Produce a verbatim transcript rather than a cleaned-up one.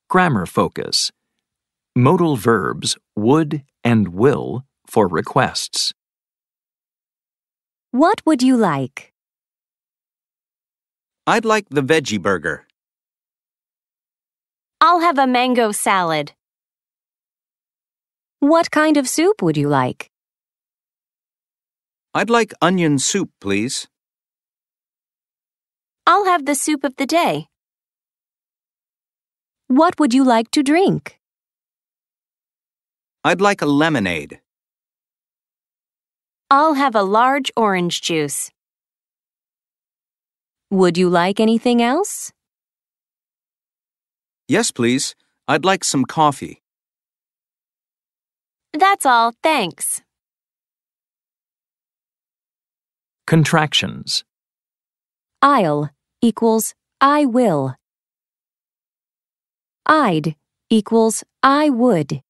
Grammar focus. Modal verbs would and will for requests. What would you like? I'd like the veggie burger. I'll have a mango salad. What kind of soup would you like? I'd like onion soup, please. I'll have the soup of the day. What would you like to drink? I'd like a lemonade. I'll have a large orange juice. Would you like anything else? Yes, please. I'd like some coffee. That's all, thanks. Contractions. I'll equals I will. I'd equals I would.